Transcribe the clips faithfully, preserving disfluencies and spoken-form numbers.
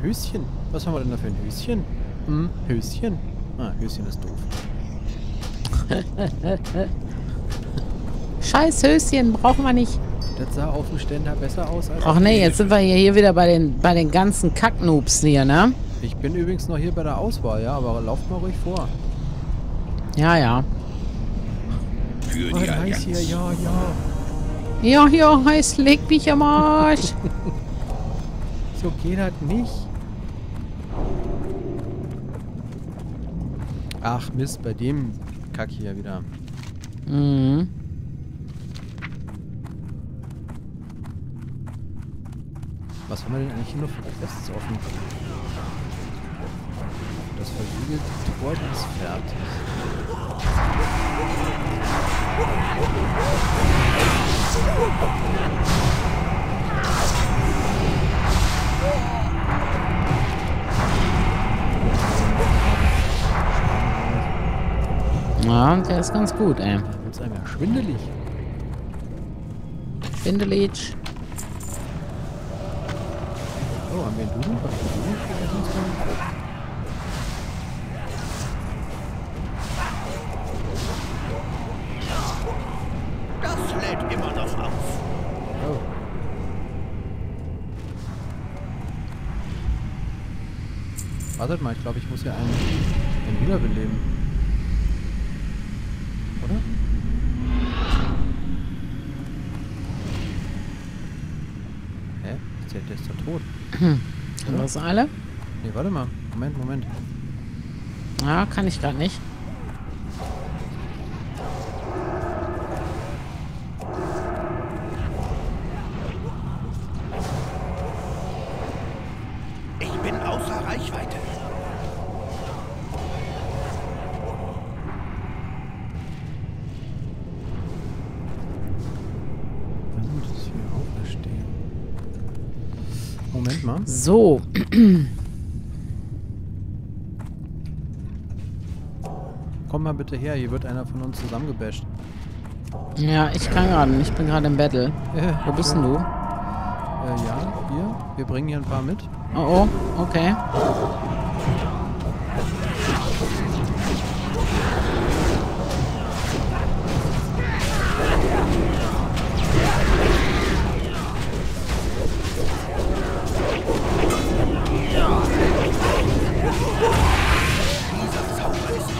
Höschen? Was haben wir denn da für ein Höschen? Hm, Höschen? Ah, Höschen ist doof. Scheiß Höschen, brauchen wir nicht. Das sah auf dem Ständer besser aus als... Ach nee, jetzt sind wir hier, hier wieder bei den, bei den ganzen Kacknoobs hier, ne? Ich bin übrigens noch hier bei der Auswahl, ja, aber lauft mal ruhig vor. Ja, ja. Für Oh, die heiß Allianz. hier, ja, ja. Ja, ja, heiß, leg mich am Arsch. So geht das nicht. Ach Mist, bei dem Kack hier wieder. Mhm. Was haben wir denn eigentlich hier noch für Quests offen? Das versiegelte Tor ist fertig. Ja, der ist ganz gut, ey. Da wird's einem ja schwindelig. Windelich. Oh, haben wir einen Duden? Was ist Duden? Das lädt immer noch auf. Oh. Wartet mal, ich glaube, ich muss ja einen, einen wiederbeleben. Oder? Hä? Ich zählt, der ist doch tot. Haben wir das alle? Nee, warte mal. Moment, Moment. Ja, kann ich gerade nicht. Ich bin außer Reichweite. Was ist das für Auferstehen? Moment mal. So. Komm mal bitte her, hier wird einer von uns zusammengebasht. Ja, ich kann gerade nicht. Ich bin gerade im Battle. Äh, Wo bist denn du? Äh, ja, hier. Wir bringen hier ein paar mit. Oh, oh, okay. Dieser Zauber ist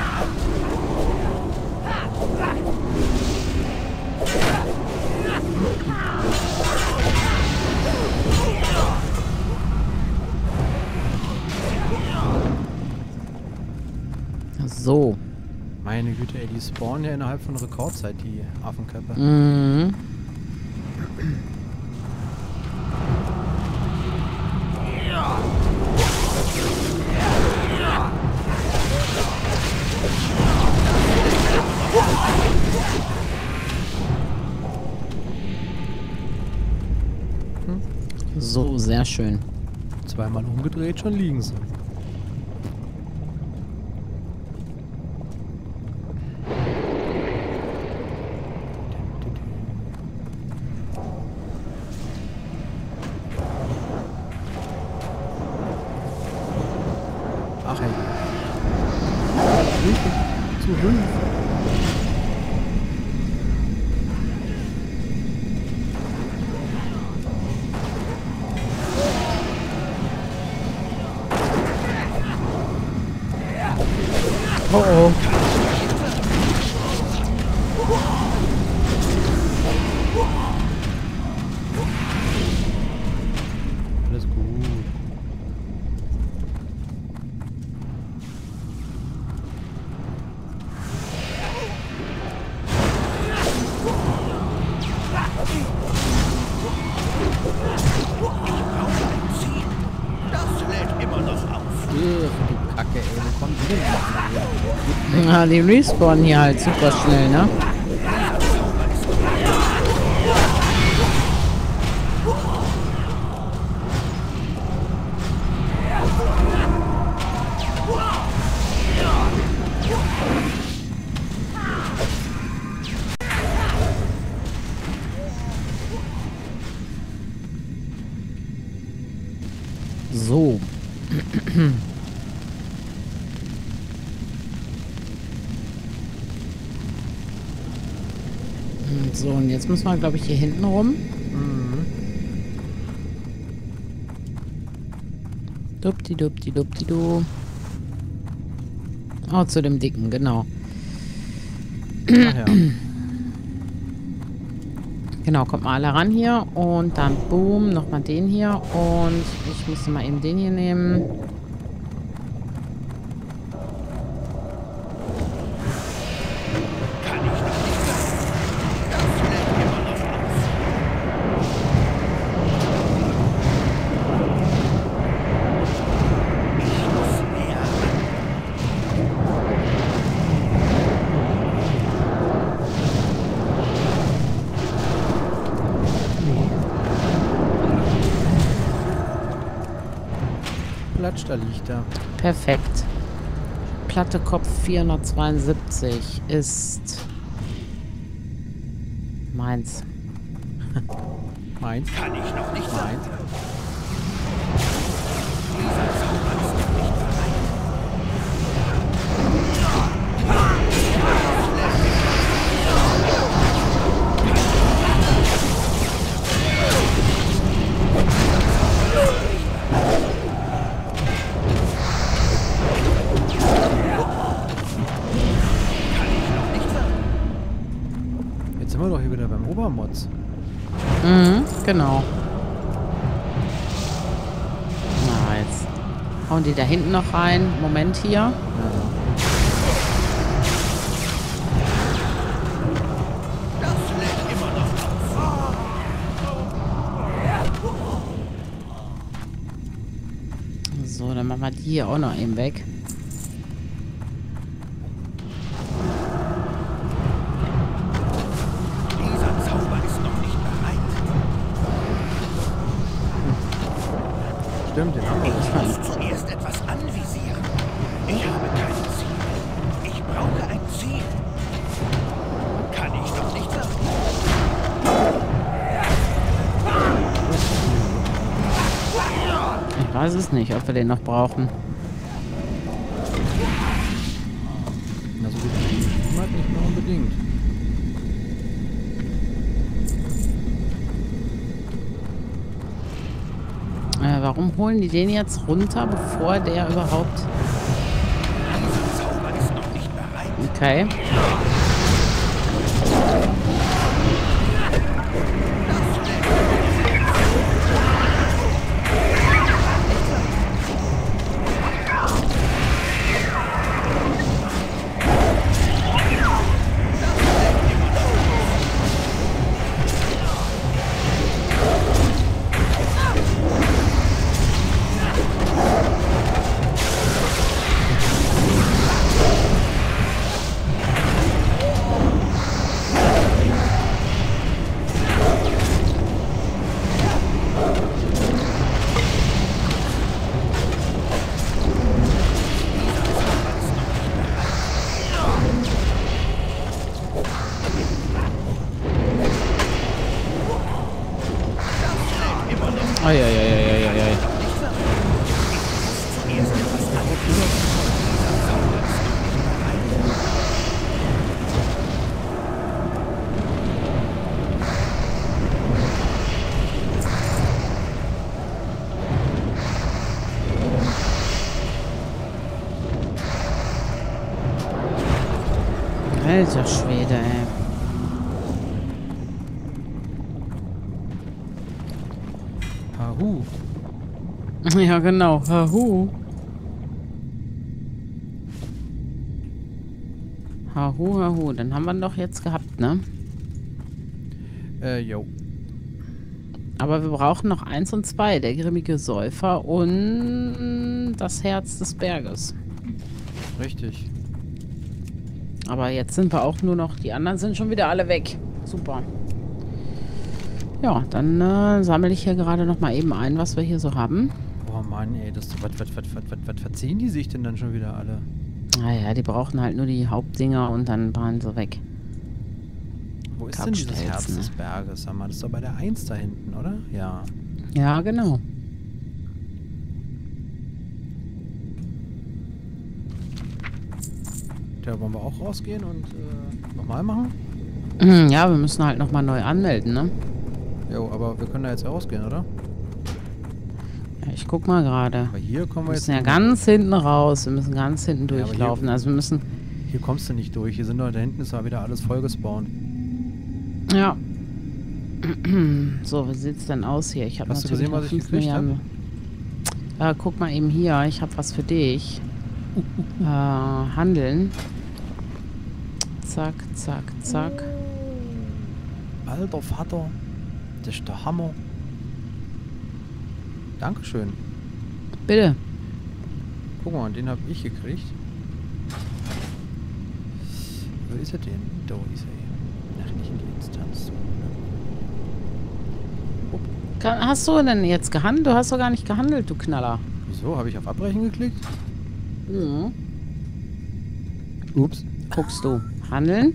So. Meine Güte, ey, die spawnen ja innerhalb von Rekordzeit, die Affenköpfe. Mhm. So, sehr schön. Zweimal umgedreht, schon liegen sie. Ach hey. Hilfe. Zu Hilfe. Oh oh. Alles gut. Das lädt immer noch auf. Ugh, die Kacke, ey. Wo kommt die denn her? Ja, die respawnen hier halt super schnell, ne? So. So, und jetzt müssen wir, glaube ich, hier hinten rum. Mhm. Dupti, dupti, dupti, du. Oh, zu dem Dicken, genau. Ach ja. Genau, kommt mal alle ran hier. Und dann, boom, nochmal den hier. Und ich muss mal eben den hier nehmen. Kann ich doch nicht sagen. Das lädt immer noch aus. Ich muss näher ran. Platsch, da liegt er. Perfekt. Platte Kopf vierhundertzweiundsiebzig ist meins. Meins. Kann ich noch nicht sagen. Meins. Dieser Zauber ist noch nicht bereit. Jetzt sind wir doch hier wieder beim Obermods. Mhm, genau. Na, jetzt hauen die da hinten noch rein. Moment hier. Ja. Das lädt immer noch aus. So, dann machen wir die hier auch noch eben weg. Dieser Zauber ist noch nicht bereit. Stimmt, den haben wir. Ich muss zuerst etwas anvisieren. Ich habe kein Ziel. Ich brauche ein Ziel. Kann ich doch nicht sagen. Ich weiß es nicht, ob wir den noch brauchen. Na, so wie das geschrieben hat, nicht mehr unbedingt. Äh, warum holen die den jetzt runter, bevor der überhaupt... Dieser Zauber ist noch nicht bereit. Okay. Eieieiei. Zuerst etwas anvisieren. Dieser Zauber ist noch nicht bereit. Alter Schwede, ey. Hahu. Ja, genau. Hahu. Hahu, hahu. Dann haben wir ihn doch jetzt gehabt, ne? Äh, jo. Aber wir brauchen noch eins und zwei. Der grimmige Säufer und das Herz des Berges. Richtig. Aber jetzt sind wir auch nur noch... Die anderen sind schon wieder alle weg. Super. Ja, dann äh, sammle ich hier gerade noch mal eben ein, was wir hier so haben. Boah, Mann, ey, das... Was, was, was, was, was, was verziehen die sich denn dann schon wieder alle? Naja, die brauchen halt nur die Hauptdinger und dann waren sie weg. Wo ist denn dieses Herz Kackstelzen, des Berges? Sag mal, das ist doch bei der eins da hinten, oder? Ja. Ja, genau. Tja, wollen wir auch rausgehen und äh, nochmal machen? Ja, wir müssen halt nochmal neu anmelden, ne? Jo, aber wir können da jetzt rausgehen, oder? Ja, ich guck mal gerade. Aber hier kommen Wir wir müssen jetzt... ja ganz hinten raus. Wir müssen ganz hinten Ja, aber hier- durchlaufen. Also wir müssen... Hier kommst du nicht durch. Hier sind doch, da hinten ist ja wieder alles voll gespawnt. Ja. So, wie sieht's denn aus hier? Ich habe Hast du natürlich gesehen, was noch ich fünf gekriegt hab? Milliarden. Ja, guck mal eben hier. Ich habe was für dich. Äh, handeln. Zack, zack, zack. Alter Vater, das ist der Hammer. Dankeschön. Bitte. Guck mal, den habe ich gekriegt. Wo ist er denn? Da ist er. Ach, nicht in die Instanz. Kann, hast du denn jetzt gehandelt? Du hast doch gar nicht gehandelt, du Knaller. Wieso? Habe ich auf Abbrechen geklickt? Mhm. Ups. Guckst du. Handeln.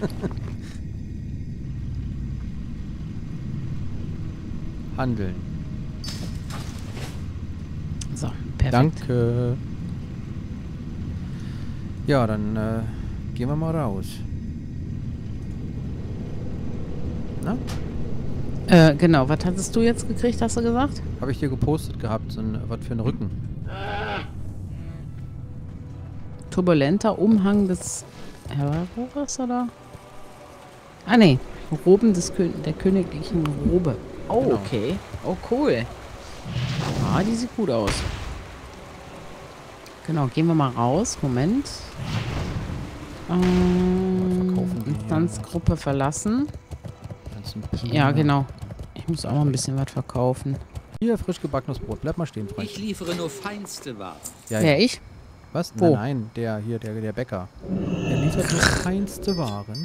Handeln. So, perfekt. Danke. Ja, dann äh, gehen wir mal raus. Na? Äh, genau. Was hattest du jetzt gekriegt, hast du gesagt? Habe ich dir gepostet gehabt, so ein, was für einen Rücken. Turbulenter Umhang des Herrerrohres, oder? Ah, nee. Roben des Kön der königlichen Robe. Oh, Genau. okay. Oh, cool. Ah, die sieht gut aus. Genau, gehen wir mal raus. Moment. Ähm, verkaufen wir hier? Instanzgruppe verlassen. Ganzen Ja, Puma. genau. Ich muss auch mal ein bisschen was verkaufen. Hier, frisch gebackenes Brot. Bleib mal stehen, Freund. Ich liefere nur feinste Ware. Ja, Wer, ja. ich? Was? Wo? Nein, nein, der hier, der, der Bäcker. Er liefert nur feinste Waren.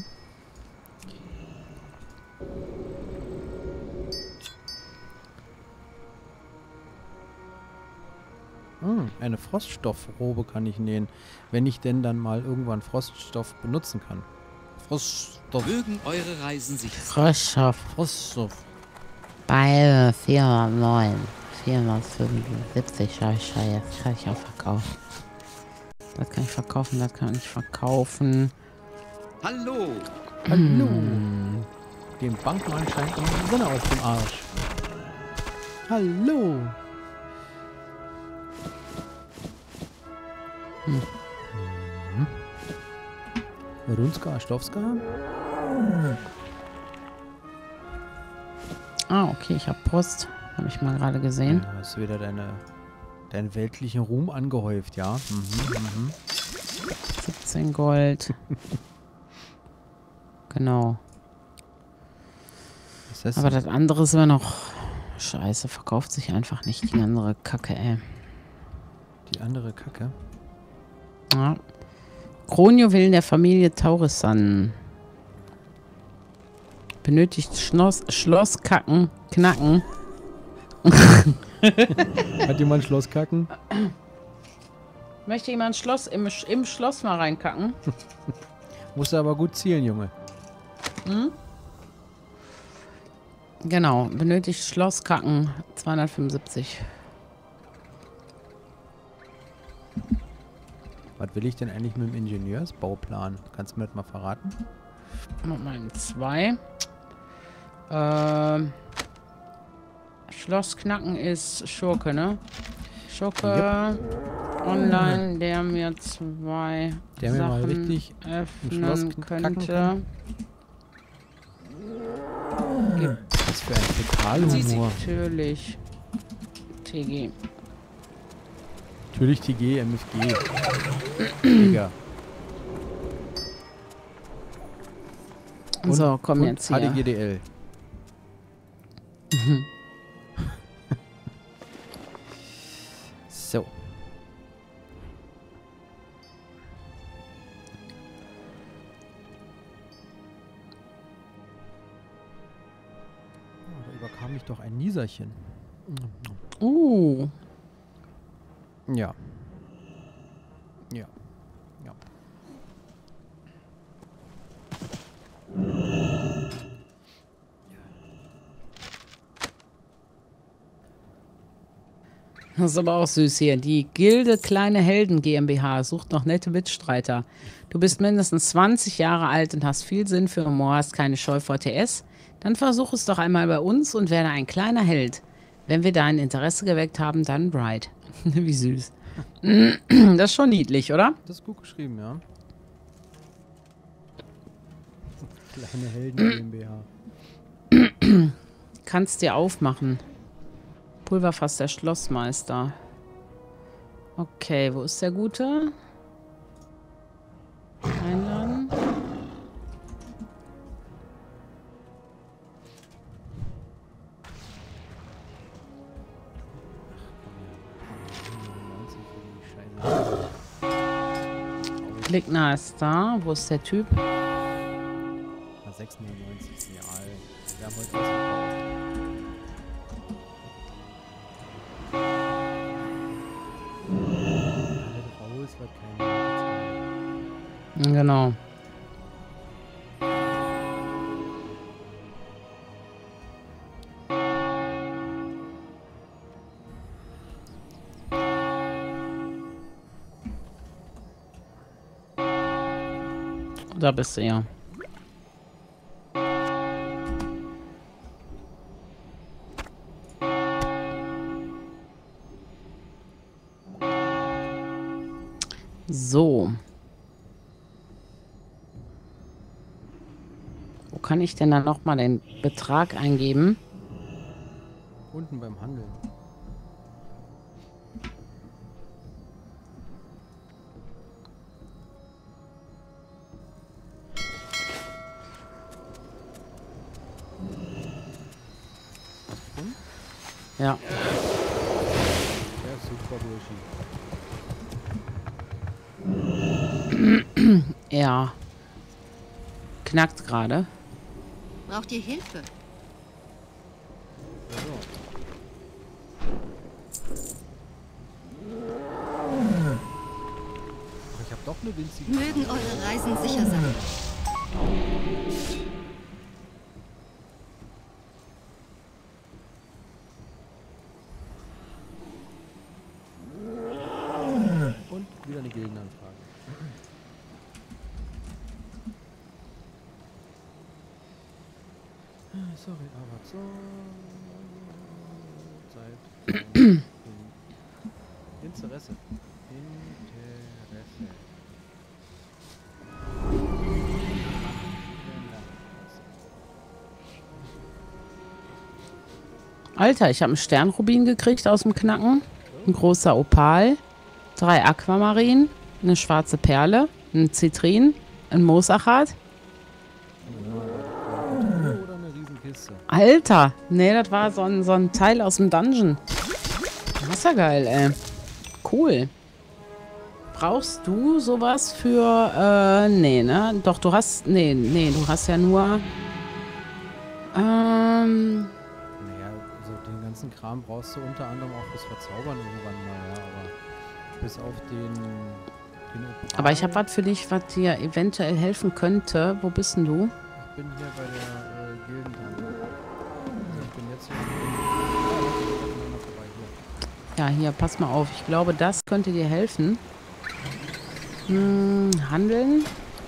Hm, eine Froststoffrobe kann ich nähen. Wenn ich denn dann mal irgendwann Froststoff benutzen kann. Froststoff. Mögen eure Reisen sich Frischhoff. Froststoff. Beide vierhundertneun. vierhundertfünfundsiebzig Scheiße. Das kann ich auch verkaufen. Das kann ich verkaufen, das kann ich verkaufen. Hallo! Hallo. Dem Bankmann scheint immer die Sonne auf dem Arsch. Hallo. Hm. Mhm. Runska, Stofska? Ah, okay, ich habe Post. Habe ich mal gerade gesehen. Ja, hast du wieder deine, deinen weltlichen Ruhm angehäuft, ja? Mhm, mhm. siebzehn Gold. Genau. Was ist das Aber denn? das andere ist immer noch... Scheiße, verkauft sich einfach nicht. Die andere Kacke, ey. Die andere Kacke. Ja. Kronjuwelen der Familie Taurisan. Benötigt Schloss, Schlosskacken, Knacken. Hat jemand Schloss kacken? Möchte jemand Schloss im, Sch- im Schloss mal reinkacken? Musst du aber gut zielen, Junge. Genau, benötigt Schlosskacken zweihundertfünfundsiebzig. Was will ich denn eigentlich mit dem Ingenieursbauplan? Kannst du mir das mal verraten? Nochmal zwei. Ähm, Schlossknacken ist Schurke, ne? Schurke online, der mir zwei Der mir mal Sachen richtig Schloss öffnen kacken könnte. kann? Was für ein Fäkalhumor. Natürlich. T G. Natürlich T G, M F G. Digga. Und- So, komm und jetzt H D hier. G D L. So. Oh, da überkam mich doch ein Nieserchen. Uh. Ja. Ja. Ja. Das ist aber auch süß hier. Die Gilde Kleine Helden GmbH sucht noch nette Mitstreiter. Du bist mindestens zwanzig Jahre alt und hast viel Sinn für Humor, hast keine Scheu vor T S. Dann versuch es doch einmal bei uns und werde ein kleiner Held. Wenn wir dein Interesse geweckt haben, dann Bright. Wie süß. Das ist schon niedlich, oder? Das ist gut geschrieben, ja. Kleine Helden GmbH. Kannst dir aufmachen. Pulverfass der Schlossmeister. Okay, wo ist der Gute? Einladen. Klickner ist da. Wo ist der Typ? sechs neunundneunzig ist real. Wir haben heute was verkauft. Raoul ist halt kein Genau. Da bist du ja. So. Wo kann ich denn dann nochmal den Betrag eingeben? Unten beim Handeln. Ja. Ja, super Bullshit. Ja. Knackt gerade. Braucht ihr Hilfe? Ich hab doch eine winzige. Mögen eure Reisen sicher sein. Und wieder eine Gildenanfrage. Sorry, aber so. Zeit. Interesse. Interesse. Alter, ich habe einen Sternrubin gekriegt aus dem Knacken. Ein großer Opal. Drei Aquamarin. Eine schwarze Perle. Ein Zitrin. Ein Moosachat. Oder eine Riesenkiste. Alter! Nee, das war so ein, so ein Teil aus dem Dungeon. Das ist ja geil, ey. Cool. Brauchst du sowas für, äh, nee, ne? Doch, du hast, nee, nee, du hast ja nur, ähm, Naja, also den ganzen Kram brauchst du unter anderem auch fürs Verzaubern irgendwann mal, ja, aber bis auf den... den Opal, aber ich habe was für dich, was dir eventuell helfen könnte. Wo bist denn du? Ich bin hier bei der äh, Gildentante. Also ich bin jetzt hier... Ah, vorbei, hier. Ja, hier, pass mal auf. Ich glaube, das könnte dir helfen. Hm, handeln.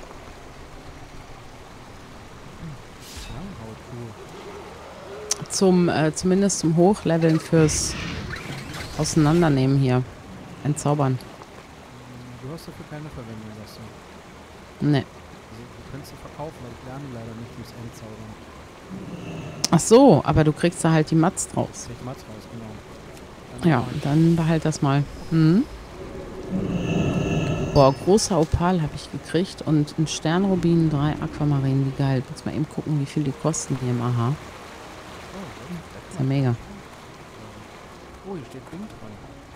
Zum, äh, zumindest zum Hochleveln fürs Auseinandernehmen hier. Entzaubern. Du hast dafür keine Verwendung, sagst du. Ne. Also, du könntest sie verkaufen, aber ich lerne leider nicht durchs Entzaubern. Ach so, aber du kriegst da halt die Mats draus. Ich Mats raus, genau. Dann Ja, dann behalt das mal. Mhm. Boah, großer Opal habe ich gekriegt und ein Sternrubin, drei Aquamarin, wie geil. Jetzt mal eben gucken, wie viel die kosten hier im Aha. Ist ja mega. Oh, hier steht Bing dran.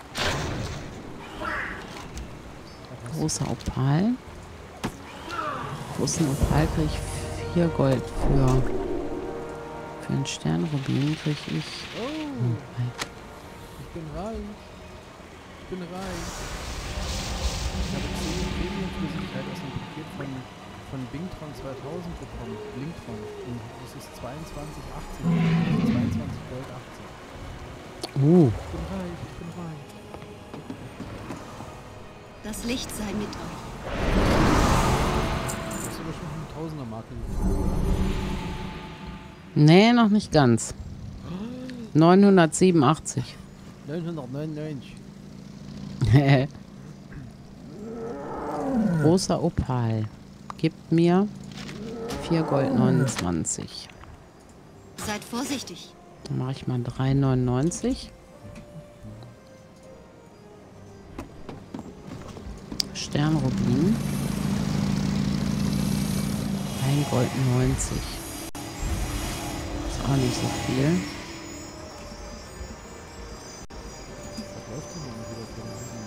Großer Opal. Großen Opal kriege ich vier Gold für. Für einen Sternrubin kriege ich. Oh, Hm, ich bin reich. Ich bin reich. Ich habe zehn Premium-Flüssigkeit aus dem Paket von, von Bingtron zweitausend bekommen. Blinktron. Und das ist zweiundzwanzig achtzig. zweiundzwanzig Gold achtzig. uh, Ich bin reich, ich bin reich. Das Licht sei mit euch. Das ist aber schon eine Tausender-Marke. Nee, noch nicht ganz. neunhundertsiebenundachtzig. neunhundertneunundneunzig. Großer Opal. Gibt mir vier Gold neunundzwanzig. Seid vorsichtig. Dann mache ich mal drei neunundneunzig. Sternrubin. ein Gold neunzig. Ist auch nicht so viel. Was läuft denn hier wieder für ein Riesen?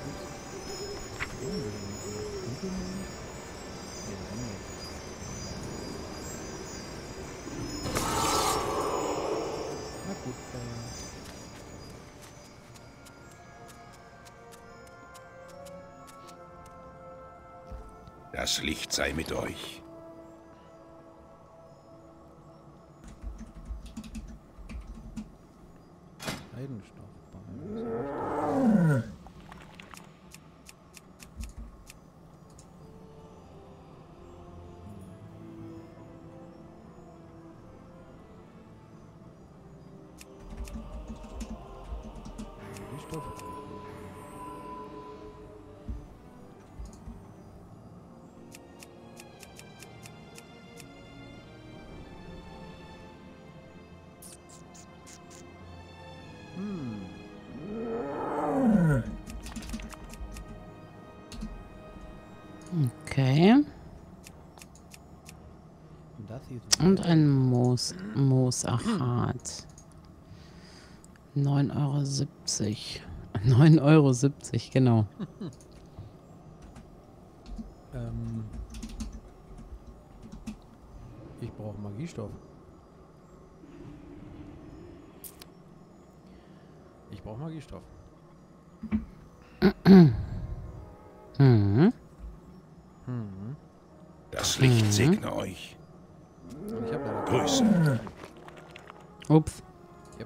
Na gut, äh. Das Licht sei mit euch. Heidenstoff. Stoff. Okay. Das hier Und ein Moos, Moosachat. neun Euro siebzig. neun Euro siebzig, genau. ähm. Ich brauche Magiestoff. Ich brauche Magiestoff. Mhm. Mhm. Das Licht Mhm. segne euch. Und ich habe leider Grüße. Ups. Yep.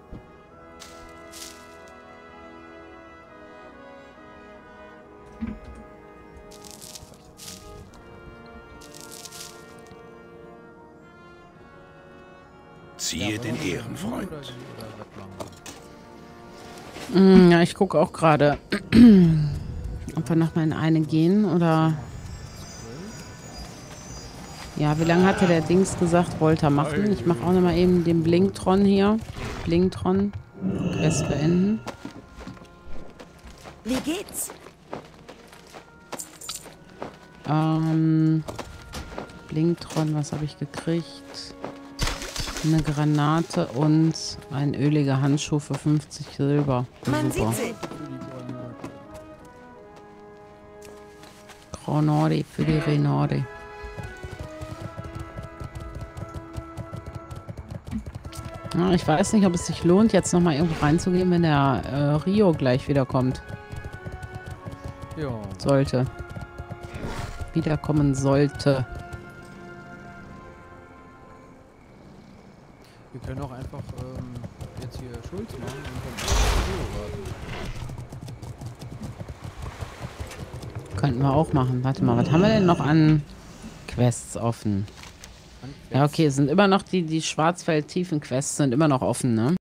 Ziehe den Ehrenfreund. Oder, oder was machen Mm, Ja, ich gucke auch gerade, ob wir noch mal in eine gehen oder... Ja, wie lange hatte der Dings gesagt, wollte er machen? Ich mache auch noch mal eben den Blinktron hier. Blinktron. Quest beenden. Wie geht's? Ähm, Blinktron, was habe ich gekriegt? Eine Granate und ein öliger Handschuh für fünfzig Silber. Man Super. sieht sie. Granadi für die Renadi. Ja, ich weiß nicht, ob es sich lohnt, jetzt nochmal irgendwo reinzugehen, wenn der äh, Rio gleich wiederkommt. Ja. Sollte. Wiederkommen sollte. Wir können auch einfach ähm, jetzt hier Schulz machen und dann Rio warten. Könnten wir auch machen. Warte mal, was haben wir denn noch an Quests offen? Ja, okay, sind immer noch die, die Schwarzwald-Tiefen-Quests sind immer noch offen, ne?